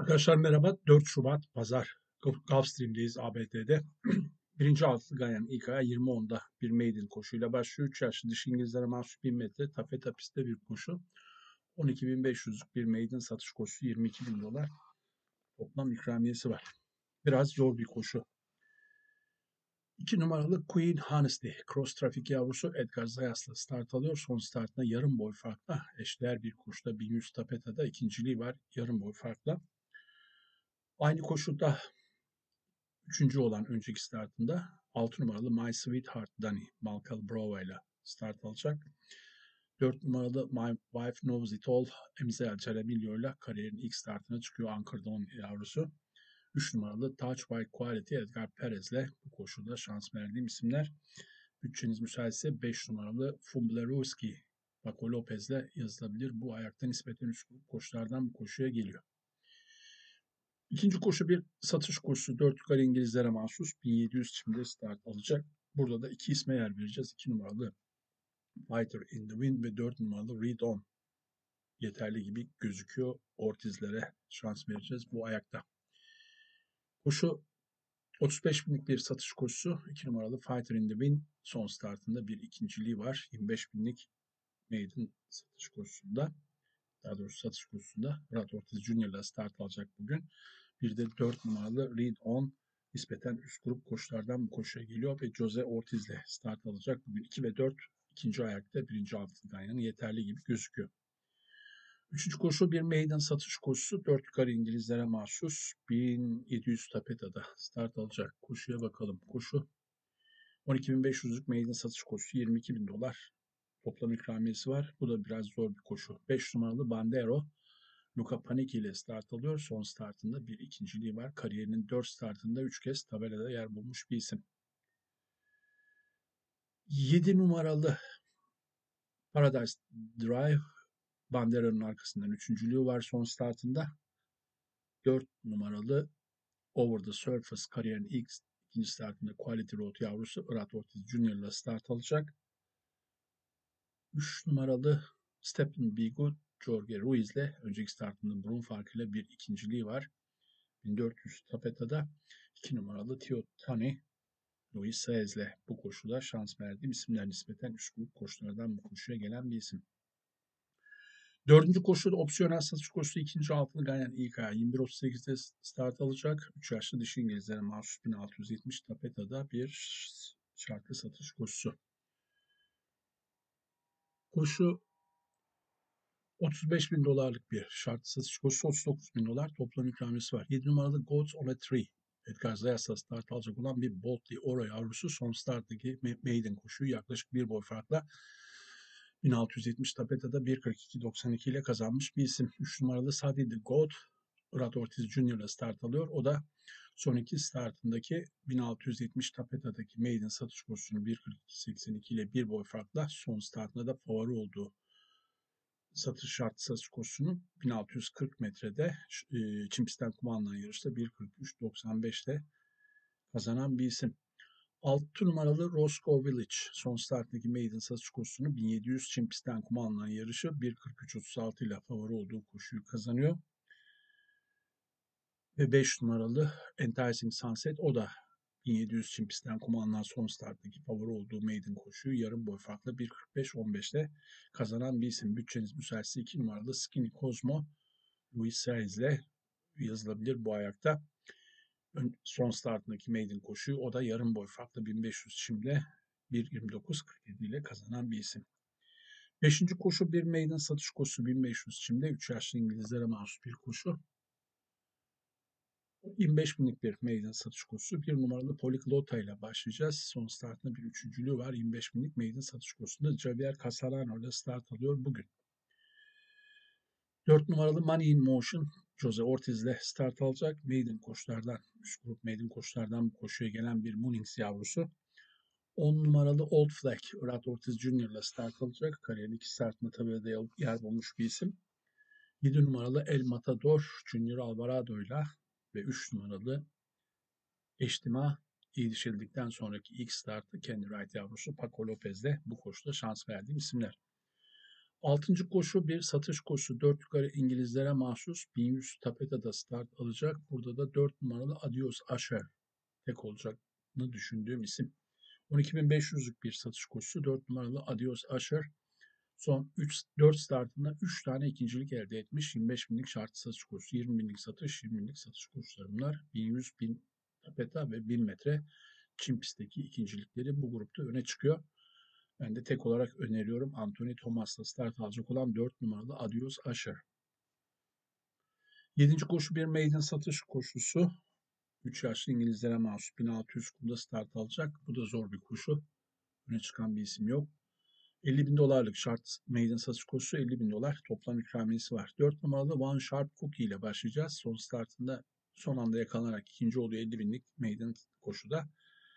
Arkadaşlar merhaba. 4 Şubat Pazar. Gulfstream'deyiz ABD'de. Birinci altılı Ganyan ilk ayağı 20.10'da bir maiden koşuyla başlıyor. 3 yaşlı dişi İngilizlere mahsus 1000 metre tafeta pistte bir koşu. 12.500'lük bir maiden satış koşusu, 22.000 dolar. Toplam ikramiyesi var. Biraz zor bir koşu. 2 numaralı Queen Honesty. Cross Traffic yavrusu Edgar Zayas'la start alıyor. Son startına yarım boy farkla. Eşdeğer bir koşuda 1100 tapetada ikinciliği var. Yarım boy farkla. Aynı koşuda üçüncü olan önceki startında 6 numaralı My Sweetheart Danny Malcolm Bravo ile start alacak. 4 numaralı My Wife Knows It All Emzel Ceremilio ile kariyerin ilk startına çıkıyor Ankara'dan yavrusu. 3 numaralı Touch by Quality Edgar Perez ile bu koşuda şans verdiğim isimler. Bütçeniz müsaitse 5 numaralı Fumblerowski Paco Lopez ile yazılabilir. Bu ayakta nispeten üst koşulardan bu koşuya geliyor. İkinci koşu bir satış koşusu. 4 yukarı İngilizlere mahsus 1700 çimde start alacak. Burada da iki isme yer vereceğiz. 2 numaralı Fighter in the Wind ve 4 numaralı Read On. Yeterli gibi gözüküyor. Ortizlere şans vereceğiz bu ayakta. Koşu 35 binlik bir satış koşusu. 2 numaralı Fighter in the Wind son startında bir ikinciliği var. 25 binlik maiden satış koşusunda. Daha doğrusu satış koşusunda Brad Ortiz Jr. ile start alacak bugün. Bir de 4 numaralı Read On nispeten üst grup koşulardan bu koşuya geliyor ve Jose Ortiz ile start alacak. Bugün 2 ve 4 ikinci ayakta birinci altından yana yeterli gibi gözüküyor. Üçüncü koşu bir maiden satış koşusu. 4 yukarı İngilizlere mahsus 1700 tapetada start alacak. Koşuya bakalım. Koşu 12.500'lük maiden satış koşusu, 22.000 dolar. Toplam ikramiyesi var. Bu da biraz zor bir koşu. 5 numaralı Bandero Luca Panicki ile start alıyor. Son startında bir ikinciliği var. Kariyerinin 4 startında 3 kez tabelada yer bulmuş bir isim. 7 numaralı Paradise Drive Bandera'nın arkasından üçüncülüğü var son startında. 4 numaralı Over the Surface kariyerin ikinci startında Quality Road yavrusu Brad Ortiz Jr. ile start alacak. 3 numaralı Stephen Bigot Jorge Ruiz ile önceki startında burun farkıyla bir ikinciliği var. 1400 tapetada 2 numaralı Tio Tani Luis Saez ile bu koşuda şans verdiğim isimler, nispeten üst grup koşulardan bu koşuya gelen bir isim. Dördüncü koşuda opsiyonel satış koşusu, ikinci altılı Ganyan ilk ayağı 21.38'de start alacak. 3 yaşlı dişi İngilizlere mahsus 1670 tapetada bir şartlı satış koşusu. Koşu 35 bin dolarlık bir şartlı satış koşusu, 39 bin dolar toplam ikramiyesi var. 7 numaralı Goats on a Tree Edgar Zayas'la start alacak olan bir Boldly Oro yavrusu son starttaki maiden koşuyu yaklaşık bir boy farkla 1670 tapetada 1.42.92 ile kazanmış bir isim. 3 numaralı Sadi the Goat Brad Ortiz Jr. ile start alıyor. O da son iki startındaki 1670 tapetadaki maiden satış koşusunu 1.42.82 ile bir boy farkla son startında da favori olduğu satış şartı satış koşusunu 1640 metrede çim pistten kuma alınan yarışta 1.43.95'te kazanan bir isim. 6 numaralı Roscoe Village son starttaki maiden satış koşusunu 1700 çim pistten kuma alınan yarışı 1.43.36 ile favori olduğu koşuyu kazanıyor. Ve 5 numaralı Enticing Sunset, o da 1700 çim pistten kuma alınan son starttaki favori olduğu maiden koşuyu yarım boy farkla 1.45.15'te kazanan bir isim. Bütçeniz müsaitse 2 numaralı Skinny Cosmo Luis Saez ile yazılabilir bu ayakta. Son startındaki maiden koşuyu o da yarım boy farklı 1500 çimle 1.29.47 ile kazanan bir isim. Beşinci koşu bir maiden satış koşusu, 1500 çimde 3 yaşlı İngilizlere mahsus bir koşu. 25 binlik bir maiden satış koşusu. 1 numaralı Poliglota ile başlayacağız. Son startında bir üçüncülüğü var. 25 binlik maiden satış koşusunda Javier Castellano ile start alıyor bugün. 4 numaralı Money in Motion Jose Ortiz ile start alacak. Maiden koşulardan, üst grup maiden koşulardan bu koşuya gelen bir Munnings yavrusu. 10 numaralı Old Flag Brad Ortiz Jr. ile start alacak. Kariyerin iki startında tabelada yer bulmuş bir isim. 7 numaralı El Matador Junior Alvarado ile ve 3 numaralı Eştima yetişildikten sonraki ilk startı kendi right yavrusu Paco Lopez'de bu koşuda şans verdiğim isimler. Altıncı koşu bir satış koşusu. 4 yukarı İngilizlere mahsus 1100 Tapeta'da start alacak. Burada da 4 numaralı Adios Asher tek olacağını düşündüğüm isim. 12.500'lük bir satış koşusu. 4 numaralı Adios Asher son 4 startında 3 tane ikincilik elde etmiş. 25 binlik şartlı satış koşusu, 20 binlik satış, 20 binlik satış koşuları bunlar. 1100, 1000 tapeta ve 1000 metre çim pistteki ikincilikleri bu grupta öne çıkıyor. Ben de tek olarak öneriyorum Anthony Thomas'la start alacak olan 4 numaralı Adios Asher. 7. koşu bir maiden satış koşusu. 3 yaşlı İngilizlere mahsus 1600 kumda start alacak. Bu da zor bir koşu. Öne çıkan bir isim yok. 50 bin dolarlık şart maiden satış koşusu 50 bin dolar toplam ikramiyesi var. 4 numaralı One Sharp Cookie ile başlayacağız. Son startında son anda yakalanarak ikinci oluyor 50 binlik maiden koşuda.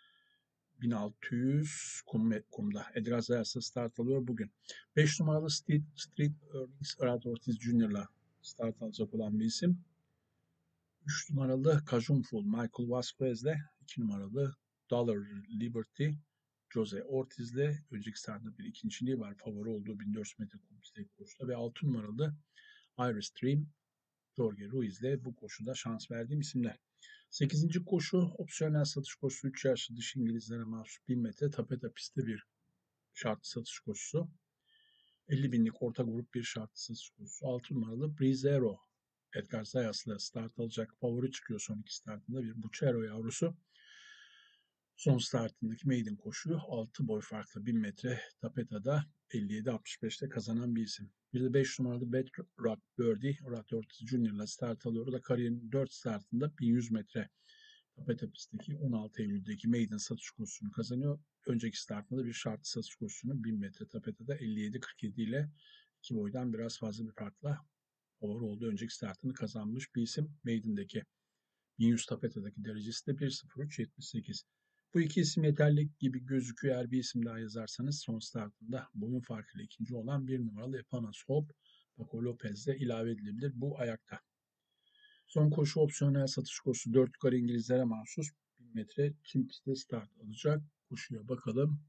1600 kumda. Edraz Ayas'la start alıyor bugün. 5 numaralı Street Earnings Arad Ortiz Jr.'la start alacak olan bir isim. 3 numaralı Cajunful Michael Vasquez'le 2 numaralı Dollar Liberty Jose Ortiz'le önceki startta bir ikinciliği var. Favori olduğu 1400 metre kum koşuda ve 6 numaralı Iris Dream Jorge Ruiz'le bu koşuda şans verdiğim isimler. 8. koşu opsiyonel satış koşusu 3 yaşlı dış İngilizlere mahsus 1000 metre tapeta pistte bir şartlı satış koşusu. 50 binlik orta grup bir şartlı satış koşusu. 6 numaralı Brizero Edgar Zayas'la start alacak. Favori çıkıyor son iki startında bir Bucero yavrusu. Son startındaki maiden koşuyu 6 boy farklı 1000 metre tapeta'da 57-65'te kazanan bir isim. Bir de 5 numaralı Bedrock Birdie, Rod Ortiz Jr.'la start alıyor. O da kariyerinin 4 startında 1100 metre tapeta pistteki 16 Eylül'deki maiden satış koşusunu kazanıyor. Önceki startında bir şartlı satış koşusunu 1000 metre tapeta'da 57-47 ile 2 boydan biraz fazla bir farkla favori oldu. Önceki startını kazanmış bir isim Maiden'deki. 1100 tapetadaki derecesi de 1.03.78. Bu iki isim yeterli gibi gözüküyor. Eğer bir isim daha yazarsanız son startında boyun farkıyla ikinci olan bir numaralı Epanas Hope Paco Lopez'le ilave edilebilir bu ayakta. Son koşu opsiyonel satış koşusu 4 yukarı İngilizlere mahsus 1000 metre çim pistte start alacak. Koşuya bakalım.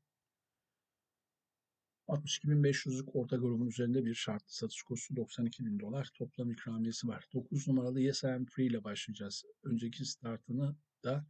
62.500'lük orta grubun üzerinde bir şartlı satış koşusu 92 bin dolar toplam ikramiyesi var. 9 numaralı Yes I Am Free ile başlayacağız. Önceki startını da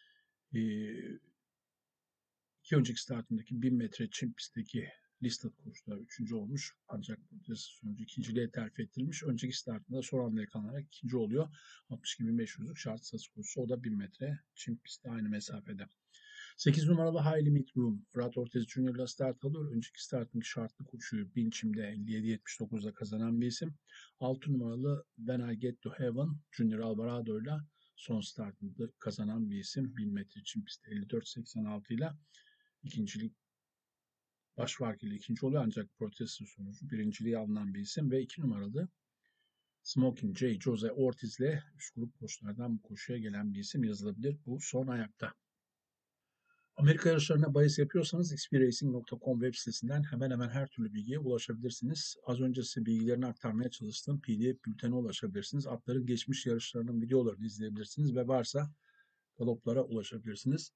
iki önceki startındaki 1000 metre çim pistteki listed koşuda 3. olmuş. Ancak bu sonucu ikinciliğe terfi ettirilmiş. Önceki startında son anda yakalanarak ikinci oluyor. 62.500'lük şart satış koşusu. O da 1000 metre çim pistte aynı mesafede. 8 numaralı High Limit Room. Fırat Ortiz Jr. ile start alıyor. Önceki startındaki şartlı koşuyu 1000 çimde 57-79'da kazanan bir isim. 6 numaralı When I Get to Heaven Junior Alvarado ile son startında kazanan bir isim. 1000 metre çim pistte 54-86 ile ikincilik baş farkıyla ikinci oluyor ancak protesto sonucu birinciliği alınan bir isim ve 2 numaralı Smoking J. Jose Ortiz ile üst grup koşulardan bu koşuya gelen bir isim yazılabilir. Bu son ayakta. Amerika yarışlarına bahis yapıyorsanız xpracing.com web sitesinden hemen hemen her türlü bilgiye ulaşabilirsiniz. Az önce size bilgilerini aktarmaya çalıştığım PDF bültene ulaşabilirsiniz. Atların geçmiş yarışlarının videolarını izleyebilirsiniz ve varsa galoplara ulaşabilirsiniz.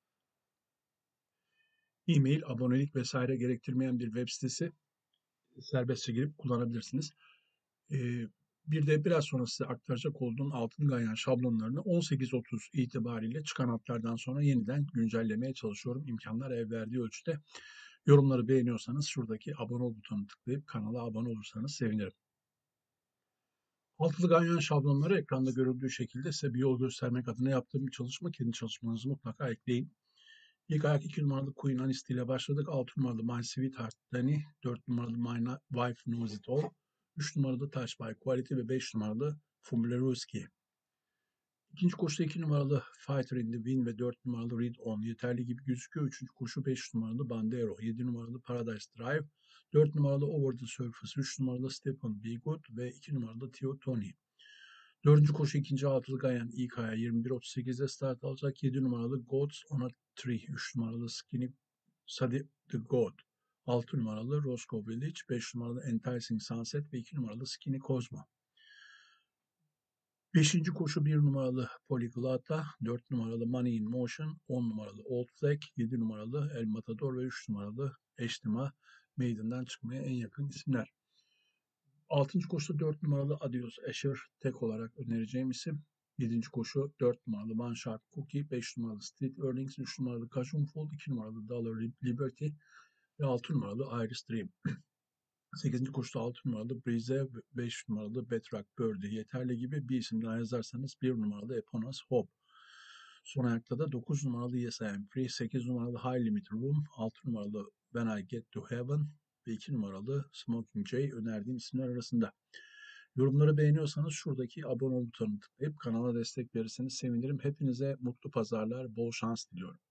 E-mail, abonelik vesaire gerektirmeyen bir web sitesi serbestçe girip kullanabilirsiniz. Bir de biraz sonra size aktaracak olduğum altın ganyan şablonlarını 18.30 itibariyle çıkan hatlardan sonra yeniden güncellemeye çalışıyorum. İmkanlar el verdiği ölçüde. Yorumları beğeniyorsanız şuradaki abone ol butonuna tıklayıp kanala abone olursanız sevinirim. Altılı ganyan şablonları ekranda görüldüğü şekilde size bir yol göstermek adına yaptığım bir çalışma. Kendi çalışmanızı mutlaka ekleyin. İlk ayak 2 numaralı Queen Anist ile başladık. 6 numaralı My Sweetheart Danny, 4 numaralı My Wife Knows It All, 3 numaralı Touch by Quality ve 5 numaralı Fumblerowski. İkinci koşuda 2 numaralı Fighter in the Wind ve 4 numaralı Read On yeterli gibi gözüküyor. Üçüncü koşu 5 numaralı Bandero, 7 numaralı Paradise Drive, 4 numaralı Over the Surface, 3 numaralı Stephen Be Good ve 2 numaralı Theo Tony. Dördüncü koşu ikinci altılı Gayan İK'ya 21.38'de start alacak. 7 numaralı Goats on a Tree, 3 numaralı Skinny Sadie the God, 6 numaralı Roscoe Village, 5 numaralı Enticing Sunset ve 2 numaralı Skinny Cosmo. Beşinci koşu 1 numaralı Polyglota, 4 numaralı Money in Motion, 10 numaralı Old Flag, 7 numaralı El Matador ve 3 numaralı Eştima Maiden'dan çıkmaya en yakın isimler. 6. koşuda 4 numaralı Adios Asher tek olarak önereceğim isim. 7. koşu 4 numaralı One Shot Cookie, 5 numaralı Street Earnings, 3 numaralı Cajun Fold, 2 numaralı Dollar Liberty ve 6 numaralı Iris Dream. 8. koşuda 6 numaralı Breeze, 5 numaralı Bedrock Birdie yeterli gibi bir isim daha yazarsanız 1 numaralı Eponus Hope. Son ayakta da 9 numaralı Yes I Am Free, 8 numaralı High Limit Room, 6 numaralı When I Get to Heaven ve 2 numaralı Smoking Jay önerdiğim isimler arasında. Yorumları beğeniyorsanız şuradaki abone ol butonuna tıklayıp kanala destek verirseniz sevinirim. Hepinize mutlu pazarlar, bol şans diliyorum.